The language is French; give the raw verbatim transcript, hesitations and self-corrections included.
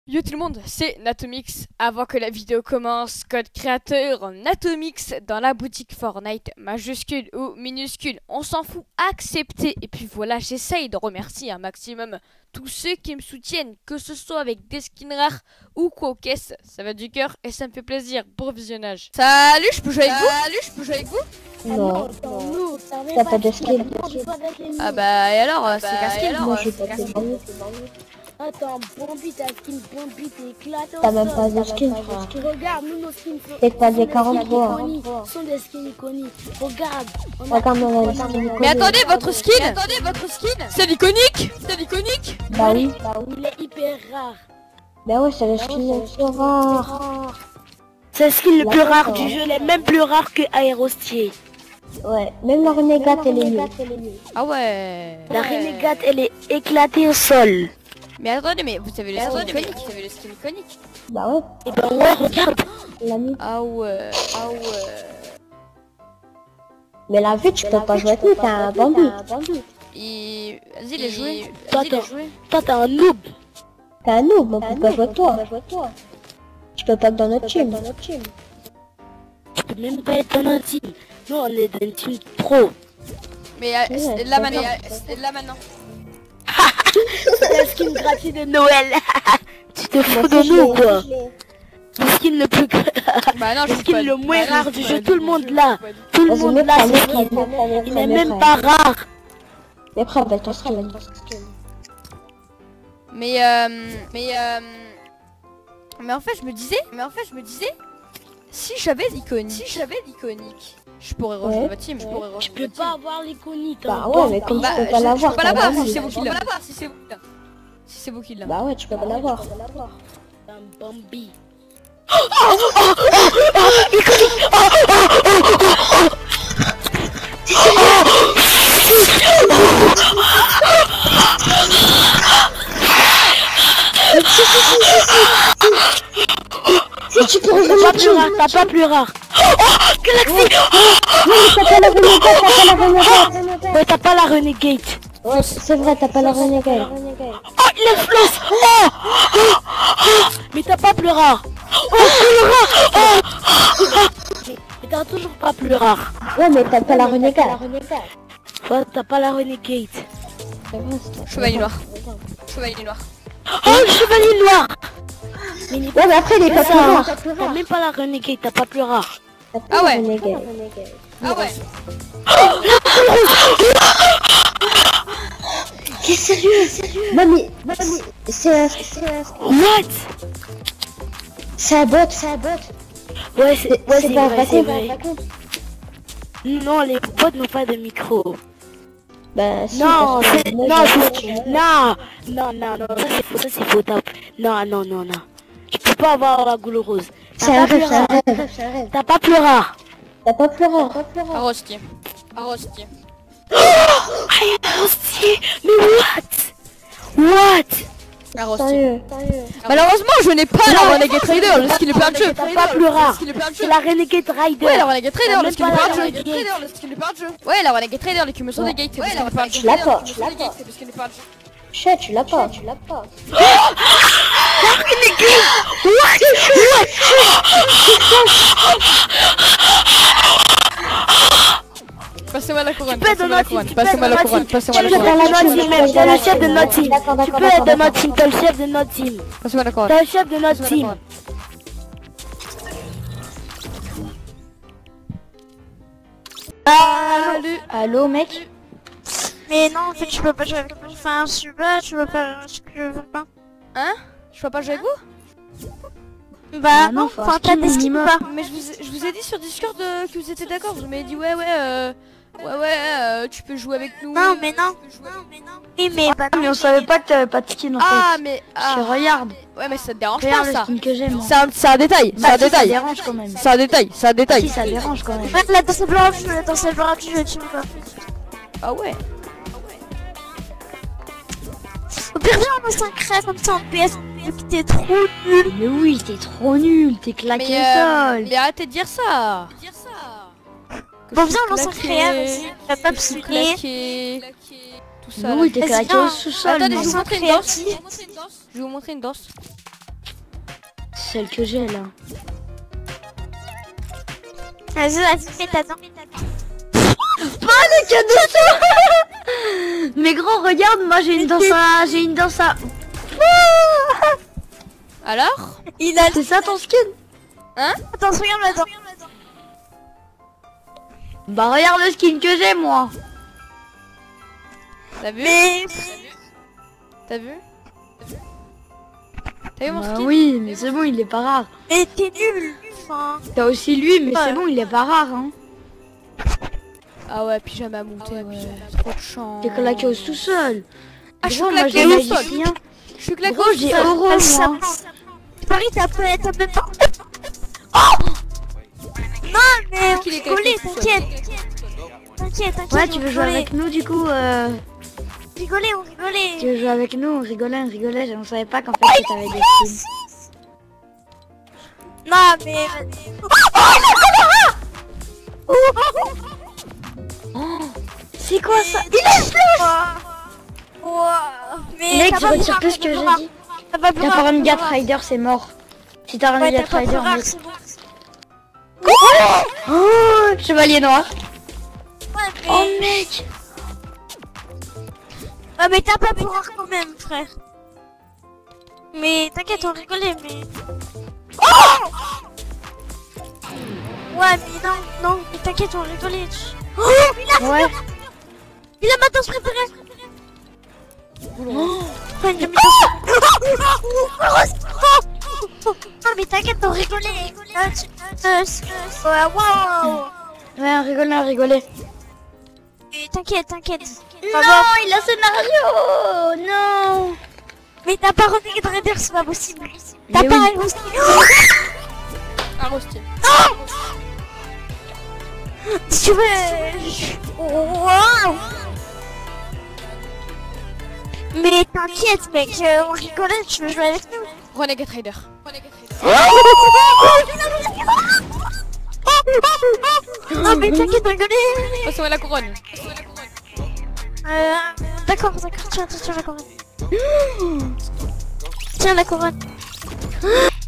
Yo tout le monde, c'est Natomix. Avant que la vidéo commence, code créateur Natomix dans la boutique Fortnite, majuscule ou minuscule, on s'en fout, accepté. Et puis voilà, j'essaye de remercier un maximum tous ceux qui me soutiennent, que ce soit avec des skins rares ou quoi aux caisses. Ça va du cœur et ça me fait plaisir. Bon visionnage. Salut, je peux jouer avec vous Salut, je peux jouer avec vous Non, t'as pas de skin. Ah bah et alors, c'est qu'un skin. Moi j'ai pas de skin. Attends, Bambi, ta skin Bambi, t'es éclaté. T'as même pas de skin, frère. Regarde, nous nos skins T'es pas des quarante-trois. sont des skins iconiques. Regarde. Regarde mon skin. Mais attendez, votre skin Attendez, votre skin C'est l'iconique C'est l'iconique Bah oui. Il est hyper rare. Bah ouais, c'est le skin le plus rare. C'est le skin le plus rare du jeu, il est même plus rare que Aérostier. Ouais, même la renégate elle est nulle. Ah ouais La renégate, elle est éclatée au sol. Mais attendez, mais vous avez le skin iconique Vous avez le skin iconique Bah ouais. Et ben ouais, regarde. La nuit. Ah ouais Ah ouais Mais la vie, tu peux pas jouer avec nous, t'as un Bambi. Et... Vas-y, les jouer Toi, Vas-y, les t'as- jouer Toi, t'es un noob. T'as un noob, on peut pas jouer avec toi. Tu peux pas être dans notre team. Tu peux même pas être dans notre team. Nous, on est dans une team pro. Mais euh, c'est là maintenant C'est là maintenant C'est la skin gratuite de Noël. Tu te fous de nous, quoi. Le skin le plus... Bah non, Le je skin peux le pas- moins bah non, rare je du peux jeu, pas- tout le monde là. Tout le Vas-y, monde mets là, prêt, ce mets skin. prêt, mets prêt, mets Il prêt, n'est mets même prêt. pas rare. Mais prêt, belle ton skin. Mais euh... Mais euh... Mais en fait, je me disais... Mais en fait, je me disais... Si j'avais l'iconique... Si j'avais l'iconique... Je pourrais rejoindre Ouais. votre team, je pourrais rejoindre Tu peux votre pas team. avoir l'iconique. Bah hein. ouais, mais comme Bah, tu peux je- pas je l'avoir, peux pas t'as l'avoir Bambi. si c'est vous qui l'avez. Si c'est vous qui l'avez. Si c'est vous qui l'avez. Bah ouais, tu peux pas l'avoir. Un Bambi. Si tu peux T'as rejoindre pas notre plus team. rare, t'as pas plus rare. Non, mais t'as pas la renégate, t'as pas la renégate. Ouais, t'as pas la renegade. Ouais, c'est vrai, t'as pas la renégate. Oh, il est floss. Oh, oh, oh. Mais t'as pas plus rare. Oh, plus rare. Oh, oh. Mais t'as toujours pas plus rare. Ouais, mais t'as pas la renégate. Ouais, t'as pas la renegade. C'est vrai, c'est- Chevalier noir. Chevalier noir. Oh, le chevalier noir. Mais il est Ouais, mais après, il est pas plus rare. T'as même pas la renegade, t'as pas plus rare. T'as pas Ah la ouais. renégate. Ah ouais T'es sérieux, sérieux? Non, mais, non, mais, c'est un, c'est un, What? c'est un bot, c'est un bot. Ouais, c'est ouais, C'est c'est pas un vrai, c'est raccoon. vrai. Non, les bots n'ont pas de micro. Bah, si, Non, parce que c'est... moi, Non, j'ai- c'est... Non, non, non, non, ça c'est faux, ça c'est faux, top. Non, non, non, non. Tu peux pas avoir la goule rose. C'est T'as un pas plus rêve, c'est un rare. rêve, c'est un rêve. T'as pas plus rare. T'as pas plus rare. Arrosti. Arrosti. Aïe, hostie. Mais what? What? Arrosti. Sérieux. Malheureusement, je n'ai pas la Renegade Trader, le skill est plein de jeu. T'as pas plus rare. Le skill est plein de jeu. C'est la Renegade Rider. Ouais, la Renegade Trader, T'as le même skill pas est plein la de jeu. Renegade. Le skill est plein de jeu. Ouais, la Renegade Trader, les cumuls sont des gates. Ouais, la Renegade Tu l'as pas, Trader, tu l'as le pas. skill est plein de jeu. Le skill est plein de jeu. Chet, tu l'as pas, tu l'as pas. Passez-moi la couronne, Tu peux être passez-moi dans la notre couronne, team, tu peux être passez-moi dans la notre couronne, team. passez-moi Tu la peux être couronne. dans notre team, même. T'es le chef de notre team. D'accord, Tu d'accord, peux être d'accord, dans notre team, t'es le chef de notre team. Passez-moi la couronne. T'es le chef de notre team. Salut. Allô, mec? Mais non, en fait, tu peux pas jouer avec moi. Enfin, je sais pas, tu peux pas. Je veux pas. Hein? Je peux pas jouer avec vous? Bah, Bah non, non, faut enfin, un t'as skin des skins ou minimum. pas? Mais je vous, ai- je vous ai dit sur Discord euh, que vous étiez d'accord. Vous m'avez dit ouais ouais euh, ouais ouais euh, tu peux jouer avec nous. Non, mais non. Tu peux jouer avec nous. Oui, mais bah, Mais on savait pas que t'avais pas de skin en Ah fait. mais Parce que ah, regarde, ouais mais ça te dérange pas regarde le ça. skin que j'aime. C'est un, c'est un détail, c'est un Bah, si, ça détail. dérange quand même. C'est un détail, c'est un détail. Si, ça dérange quand même. ouais, la danse blanche, la danse blanche, je tue pas. Ah ouais. Au pire, viens, on lance un crève comme ça en P S. T'es trop nul. Mais oui, t'es trop nul, t'es claqué Mais, au euh, sol. mais arrêtez de dire ça. Dire ça. Que Bon, je viens, on suis lance un claqué, crève aussi. La que pas je suis pseuler. claqué, tout ça. Mais là. oui, t'es Vas-y, claqué viens. au sous-sol. Attendez, je non. vais vous montrer une Créatif. danse. Je vais vous montrer une danse. celle que j'ai là. Vas-y, vas-y, fais ta dent. Pas le cadeau. Mais gros, regarde, moi j'ai une danse à... J'ai une danse à... Alors? Il a... C'est ça ton skin? Hein? Attends, regarde la dent. Bah regarde le skin que j'ai moi. T'as vu? Mais... T'as vu? T'as vu mon Bah skin? oui, mais c'est bon, il est pas rare. Mais t'es nul. Enfin... T'as aussi lui, mais Ouais. c'est bon, il est pas rare hein. Ah ouais, pyjama à monter, Ah ouais. ouais. Trop de chance. T'es claqué au sous-sol. Ah, je suis Gros, moi claqué j'ai au sol. magicien. Je suis claqué Gros, au j'ai sol. euro Ah, ça moi. prend. Paris, t'as pas... T'as même pas... Oh non, mais on qu'il est rigolait, quelque chose. t'inquiète. T'inquiète, t'inquiète. Ouais, on tu veux jouer rigolait. avec nous du coup euh... Rigoler, on rigolait. Tu veux jouer avec nous, on rigolait, on rigolait, on savait pas qu'en fait que t'avais des skins. Non, mais... C'est quoi ça? Il est slow. Mais Mec, t'as tu pas retires plus plus ce que j'ai rare, dit. t'as pas plus T'as rare, pas un t'as Gat pas Rider, c'est mort. Si t'as un Ouais, Gat t'as pas plus Rider, rare, mec. c'est bon. Oh, chevalier noir. Ouais, mais... Oh mec. Ah, mais t'as pas plus rare quand même, frère. Mais t'inquiète, on rigolait, mais... Oh ouais, mais non, non, mais t'inquiète, on rigolait. Oh, il a, Ouais. il a ma danse préférée. Oh, il a ma danse Non, mais t'inquiète, on rigolait. Euh, tu- euh, euh, ouais, wow. Ouais, on rigolait, on rigolait. Mais t'inquiète, t'inquiète. Non, il a scénario. Non. Mais t'as pas remis de Raider, c'est pas possible. T'as Mais pas oui. un rosti. Un rostier. Si tu veux... je- Wow. Mais t'inquiète, mec, euh, on rigolait, tu veux jouer avec nous? Renegade Rider. Renegade Rider. Non, mais t'inquiète, on rigolait. Passons à la couronne. Passons à la couronne. Euh, d'accord, d'accord, tiens, tiens, tiens la couronne. Tiens la couronne.